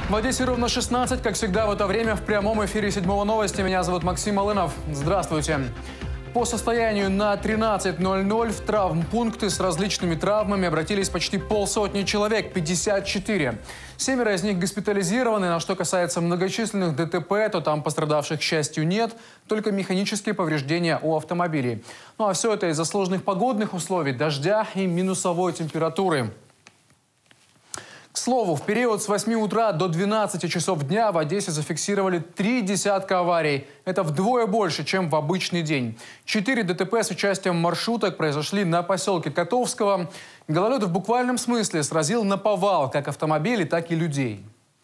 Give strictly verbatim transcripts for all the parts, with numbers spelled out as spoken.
В Одессе ровно шестнадцать, как всегда в это время в прямом эфире седьмого новости. Меня зовут Максим Алынов. Здравствуйте. По состоянию на тринадцать ноль ноль в травмпункты с различными травмами обратились почти полсотни человек, пятьдесят четыре. Семеро из них госпитализированы. А что касается многочисленных ДТП, то там пострадавших, к счастью, нет. Только механические повреждения у автомобилей. Ну а все это из-за сложных погодных условий, дождя и минусовой температуры. К слову, в период с восьми утра до двенадцати часов дня в Одессе зафиксировали три десятка аварий. Это вдвое больше, чем в обычный день. Четыре ДТП с участием маршруток произошли на поселке Котовского. Гололед в буквальном смысле сразил наповал как автомобили, так и людей.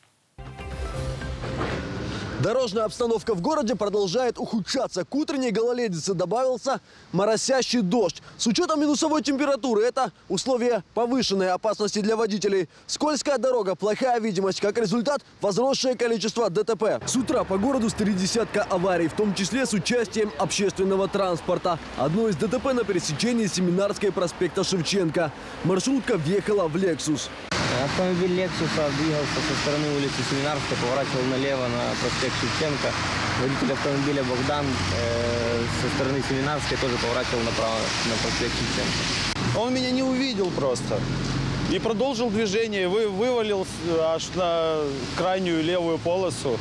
Дорожная обстановка в городе продолжает ухудшаться. К утренней гололедице добавился моросящий дождь. С учетом минусовой температуры это условие повышенной опасности для водителей. Скользкая дорога, плохая видимость. Как результат, возросшее количество ДТП. С утра по городу с три десятка аварий, в том числе с участием общественного транспорта. Одно из ДТП на пересечении Семинарской проспекта Шевченко. Маршрутка въехала в «Лексус». Автомобиль «Лексуса» двигался со стороны улицы Семинарской, поворачивал налево на проспект Шевченко. Водитель автомобиля Богдан э, со стороны Семинарской тоже поворачивал направо на проспект Шевченко. Он меня не увидел просто и продолжил движение, вы, вывалил аж на крайнюю левую полосу.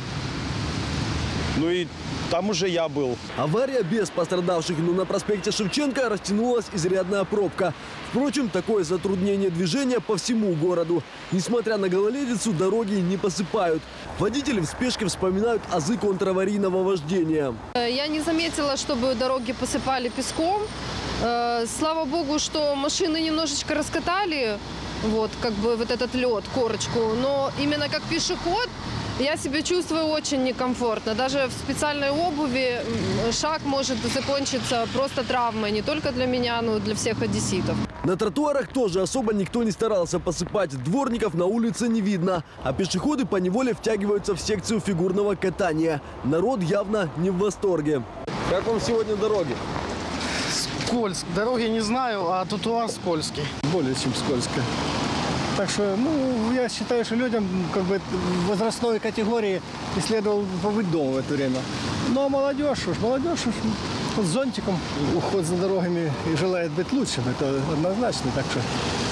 Ну и там уже я был. Авария без пострадавших, но на проспекте Шевченко растянулась изрядная пробка. Впрочем, такое затруднение движения по всему городу. Несмотря на гололедицу, дороги не посыпают. Водители в спешке вспоминают азы контраварийного вождения. Я не заметила, чтобы дороги посыпали песком. Слава богу, что машины немножечко раскатали, вот, как бы вот этот лед, корочку. Но именно как пешеход я себя чувствую очень некомфортно. Даже в специальной обуви шаг может закончиться просто травмой. Не только для меня, но и для всех одесситов. На тротуарах тоже особо никто не старался посыпать. Дворников на улице не видно. А пешеходы поневоле втягиваются в секцию фигурного катания. Народ явно не в восторге. Как вам сегодня дороги? Скользко. Дороги не знаю, а тротуар скользкий. Более чем скользко. Так что, ну, я считаю, что людям как бы возрастной категории следовало побыть дома в это время. Но молодежь, уж молодежь уж с зонтиком уход за дорогами и желает быть лучшим. Это однозначно. Так что,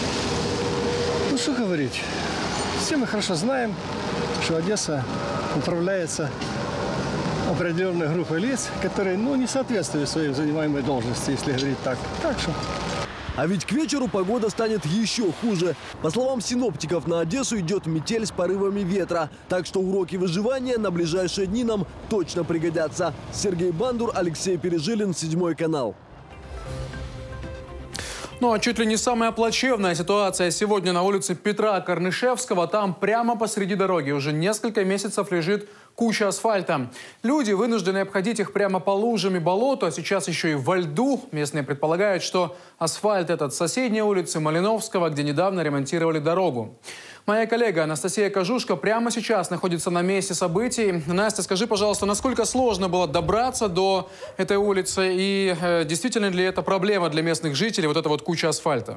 ну, что говорить. Все мы хорошо знаем, что Одесса управляется определенной группой лиц, которые, ну, не соответствуют своей занимаемой должности, если говорить так. Так что... А ведь к вечеру погода станет еще хуже. По словам синоптиков, на Одессу идет метель с порывами ветра. Так что уроки выживания на ближайшие дни нам точно пригодятся. Сергей Бандур, Алексей Пережилин, седьмой канал. Ну а чуть ли не самая плачевная ситуация сегодня на улице Петра Корнышевского. Там прямо посреди дороги уже несколько месяцев лежит куча асфальта. Люди вынуждены обходить их прямо по лужам и болоту, а сейчас еще и во льду. Местные предполагают, что асфальт этот с соседней улицы Малиновского, где недавно ремонтировали дорогу. Моя коллега Анастасия Кожушка прямо сейчас находится на месте событий. Настя, скажи, пожалуйста, насколько сложно было добраться до этой улицы и э, действительно ли это проблема для местных жителей, вот эта вот куча асфальта?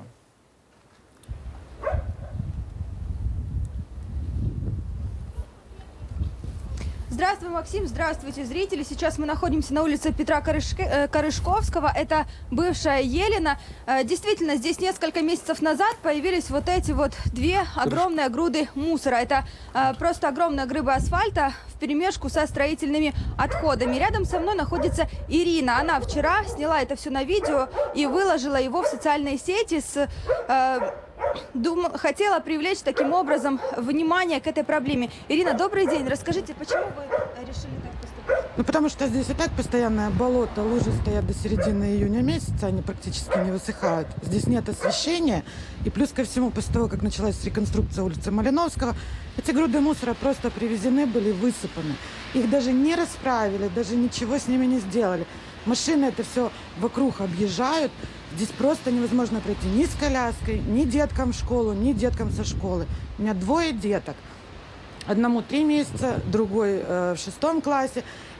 Здравствуй, Максим. Здравствуйте, зрители. Сейчас мы находимся на улице Петра Корышке... Корышковского. Это бывшая Елена. Действительно, здесь несколько месяцев назад появились вот эти вот две огромные груды мусора. Это просто огромная грыба асфальта вперемешку со строительными отходами. Рядом со мной находится Ирина. Она вчера сняла это все на видео и выложила его в социальные сети с... Дум... Хотела привлечь таким образом внимание к этой проблеме. Ирина, добрый день. Расскажите, почему вы решили так поступить? Ну, потому что здесь и так постоянное болото, лужи стоят до середины июня месяца, они практически не высыхают. Здесь нет освещения. И плюс ко всему, после того, как началась реконструкция улицы Малиновского, эти груды мусора просто привезены были, высыпаны. Их даже не расправили, даже ничего с ними не сделали. Машины это все вокруг объезжают. Здесь просто невозможно пройти ни с коляской, ни деткам в школу, ни деткам со школы. У меня двое деток. Одному три месяца, другой э, в шестом классе.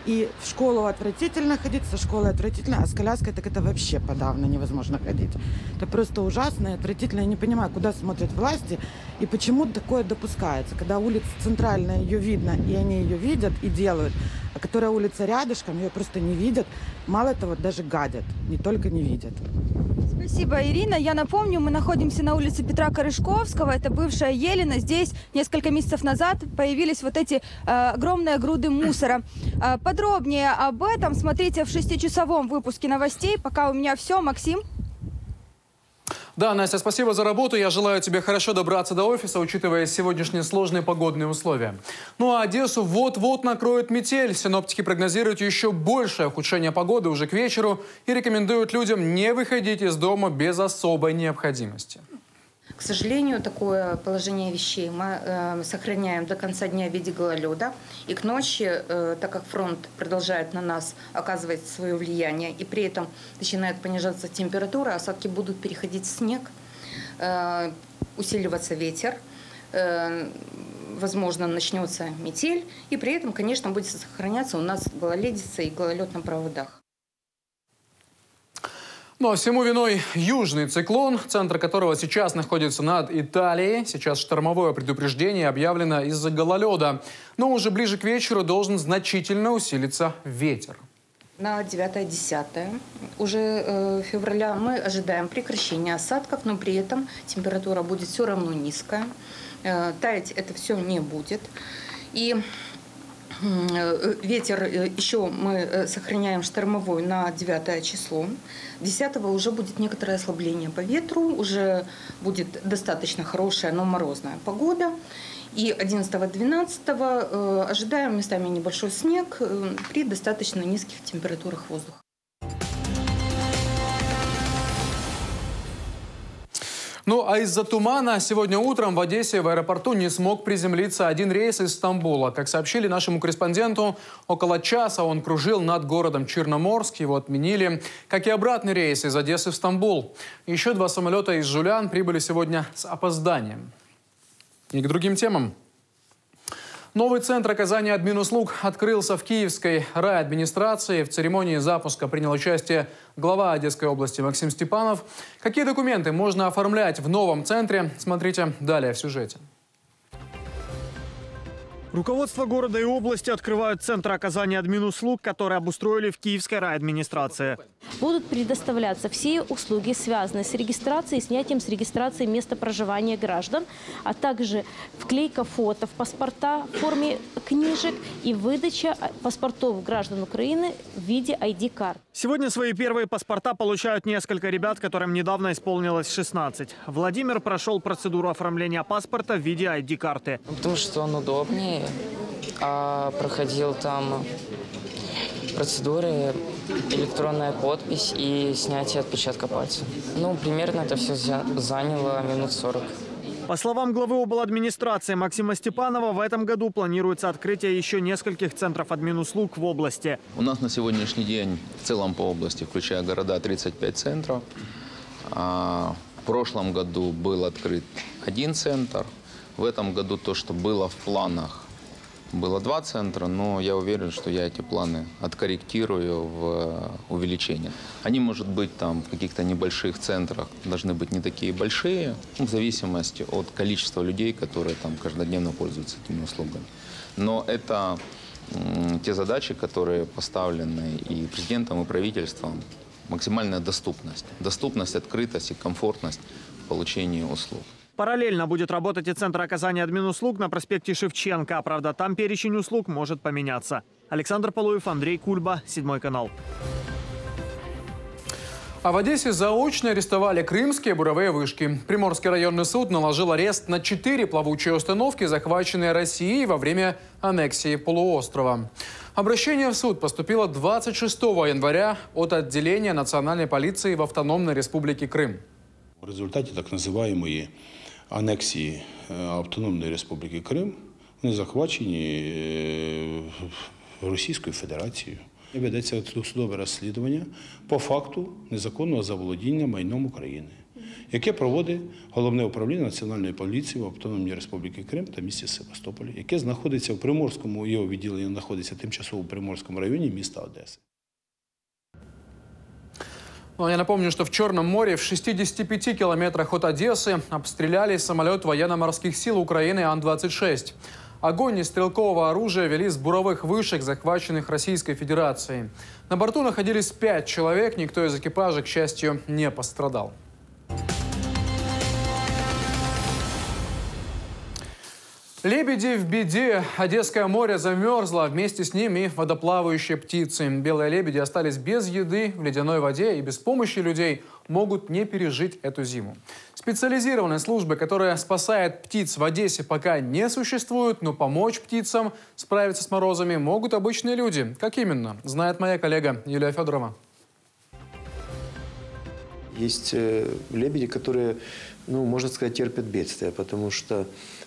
И в школу отвратительно ходить, со школой отвратительно, а с коляской так это вообще подавно невозможно ходить. Это просто ужасно и отвратительно. Я не понимаю, куда смотрят власти и почему такое допускается. Когда улица центральная, ее видно, и они ее видят и делают, а которая улица рядышком, ее просто не видят. Мало того, даже гадят, не только не видят. Спасибо, Ирина. Я напомню, мы находимся на улице Петра Корешковского. Это бывшая Елена. Здесь несколько месяцев назад появились вот эти э, огромные груды мусора. Э, подробнее об этом смотрите в шестичасовом выпуске новостей. Пока у меня все. Максим? Да, Настя, спасибо за работу. Я желаю тебе хорошо добраться до офиса, учитывая сегодняшние сложные погодные условия. Ну а Одессу вот-вот накроет метель. Синоптики прогнозируют еще большее ухудшение погоды уже к вечеру и рекомендуют людям не выходить из дома без особой необходимости. К сожалению, такое положение вещей мы э, сохраняем до конца дня в виде гололеда. И к ночи, э, так как фронт продолжает на нас оказывать свое влияние, и при этом начинает понижаться температура, осадки будут переходить в снег, э, усиливаться ветер, э, возможно, начнется метель, и при этом, конечно, будет сохраняться у нас гололедица и гололед на проводах. Но всему виной южный циклон, центр которого сейчас находится над Италией. Сейчас штормовое предупреждение объявлено из-за гололеда. Но уже ближе к вечеру должен значительно усилиться ветер. На девятое-десятое уже э, февраля мы ожидаем прекращения осадков, но при этом температура будет все равно низкая. Э, таять это все не будет. И ветер еще мы сохраняем штормовой на девятое число. десятого уже будет некоторое ослабление по ветру, уже будет достаточно хорошая, но морозная погода. И одиннадцатого-двенадцатого ожидаем местами небольшой снег при достаточно низких температурах воздуха. Ну а из-за тумана сегодня утром в Одессе в аэропорту не смог приземлиться один рейс из Стамбула. Как сообщили нашему корреспонденту, около часа он кружил над городом Черноморск. Его отменили, как и обратный рейс из Одессы в Стамбул. Еще два самолета из Жулян прибыли сегодня с опозданием. И к другим темам. Новый центр оказания админуслуг открылся в Киевской райадминистрации. В церемонии запуска принял участие глава Одесской области Максим Степанов. Какие документы можно оформлять в новом центре, смотрите далее в сюжете. Руководство города и области открывают центр оказания админуслуг, который обустроили в Киевской райадминистрации. Будут предоставляться все услуги, связанные с регистрацией, снятием с регистрации места проживания граждан, а также вклейка фото в паспорта в форме книжек и выдача паспортов граждан Украины в виде ай ди-карт. Сегодня свои первые паспорта получают несколько ребят, которым недавно исполнилось шестнадцать. Владимир прошел процедуру оформления паспорта в виде ай ди-карты. Потому что он удобнее, а проходил там процедуры, электронная подпись и снятие отпечатка пальца. Ну, примерно это все заняло минут сорок. По словам главы обладминистрации Максима Степанова, в этом году планируется открытие еще нескольких центров админуслуг в области. У нас на сегодняшний день в целом по области, включая города, тридцать пять центров. В прошлом году был открыт один центр. В этом году то, что было в планах, было два центра, но я уверен, что я эти планы откорректирую в увеличение. Они, может быть, там в каких-то небольших центрах должны быть не такие большие, в зависимости от количества людей, которые там каждодневно пользуются этими услугами. Но это м, те задачи, которые поставлены и президентом, и правительством. Максимальная доступность. Доступность, открытость и комфортность в получении услуг. Параллельно будет работать и центр оказания админуслуг на проспекте Шевченко. Правда, там перечень услуг может поменяться. Александр Полуев, Андрей Кульба, Седьмой канал. А в Одессе заочно арестовали крымские буровые вышки. Приморский районный суд наложил арест на четыре плавучие установки, захваченные Россией во время аннексии полуострова. Обращение в суд поступило двадцать шестого января от отделения национальной полиции в Автономной Республике Крым. В результаті так називаємої анексії Автономної Республіки Крим вони захвачені Російською Федерацією. Ведеться судове розслідування по факту незаконного заволодіння майном України. яке проводить Головне управління Національної поліції в Автономній Республіці Крим та місті Севастополі, яке знаходиться в Приморському, його відділення знаходиться тимчасово в Приморському районі міста Одеси. Ну, я напомню, что в Черном море в шестидесяти пяти километрах от Одессы обстреляли самолет военно-морских сил Украины Ан двадцать шесть. Огонь из стрелкового оружия вели с буровых вышек, захваченных Российской Федерацией. На борту находились пять человек, никто из экипажа, к счастью, не пострадал. Лебеди в беде. Одесское море замерзло. Вместе с ними водоплавающие птицы. Белые лебеди остались без еды в ледяной воде и без помощи людей могут не пережить эту зиму. Специализированной службы, которая спасает птиц в Одессе, пока не существует, но помочь птицам справиться с морозами могут обычные люди. Как именно, знает моя коллега Юлия Федорова. Есть э, лебеди, которые, ну, можно сказать, терпят бедствия, потому что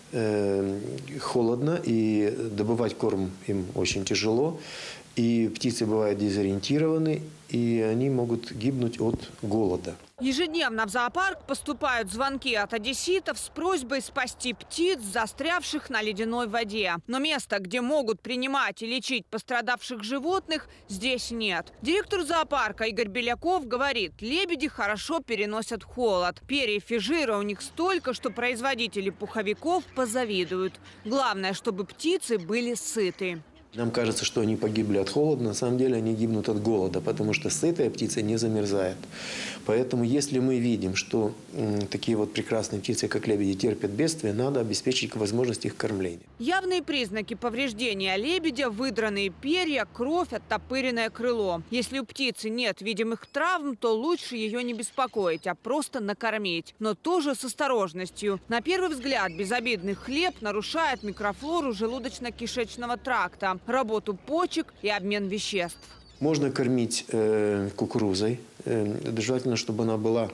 э, холодно, и добывать корм им очень тяжело. И птицы бывают дезориентированы, и они могут гибнуть от голода. Ежедневно в зоопарк поступают звонки от одесситов с просьбой спасти птиц, застрявших на ледяной воде. Но места, где могут принимать и лечить пострадавших животных, здесь нет. Директор зоопарка Игорь Беляков говорит, лебеди хорошо переносят холод. Перьев и жира у них столько, что производители пуховиков позавидуют. Главное, чтобы птицы были сыты. Нам кажется, что они погибли от холода, на самом деле они гибнут от голода, потому что сытая птица не замерзает. Поэтому если мы видим, что м, такие вот прекрасные птицы, как лебеди, терпят бедствие, надо обеспечить возможность их кормления. Явные признаки повреждения лебедя – выдранные перья, кровь, оттопыренное крыло. Если у птицы нет видимых травм, то лучше ее не беспокоить, а просто накормить. Но тоже с осторожностью. На первый взгляд безобидный хлеб нарушает микрофлору желудочно-кишечного тракта, работу почек и обмен веществ. Можно кормить э, кукурузой, э, желательно, чтобы она была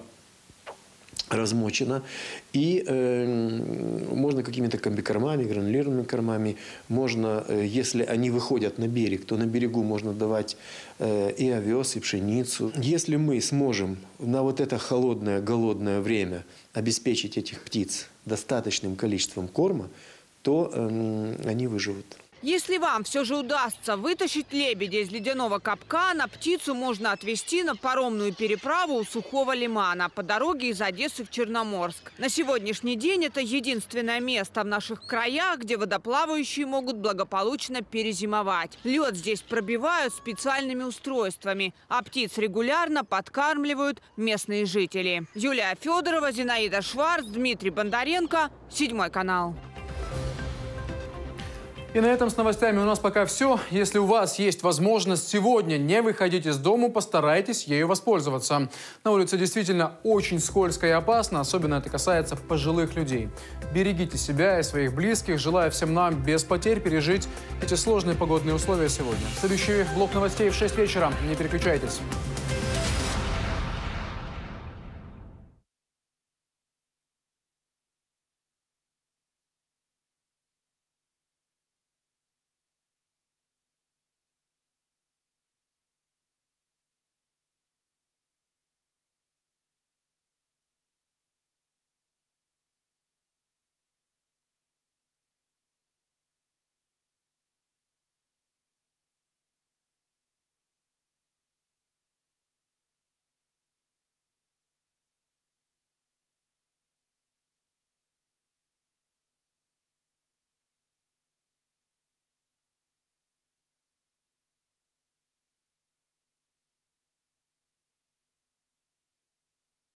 размочена. И э, можно какими-то комбикормами, гранулированными кормами. Можно, э, если они выходят на берег, то на берегу можно давать э, и овес, и пшеницу. Если мы сможем на вот это холодное, голодное время обеспечить этих птиц достаточным количеством корма, то э, они выживут. Если вам все же удастся вытащить лебедя из ледяного капкана, птицу можно отвезти на паромную переправу у Сухого лимана по дороге из Одессы в Черноморск. На сегодняшний день это единственное место в наших краях, где водоплавающие могут благополучно перезимовать. Лед здесь пробивают специальными устройствами, а птиц регулярно подкармливают местные жители. Юлия Федорова, Зинаида Шварц, Дмитрий Бондаренко, Седьмой канал. И на этом с новостями у нас пока все. Если у вас есть возможность сегодня не выходить из дома, постарайтесь ею воспользоваться. На улице действительно очень скользко и опасно, особенно это касается пожилых людей. Берегите себя и своих близких. Желаю всем нам без потерь пережить эти сложные погодные условия сегодня. Следующий блок новостей в шесть вечера. Не переключайтесь.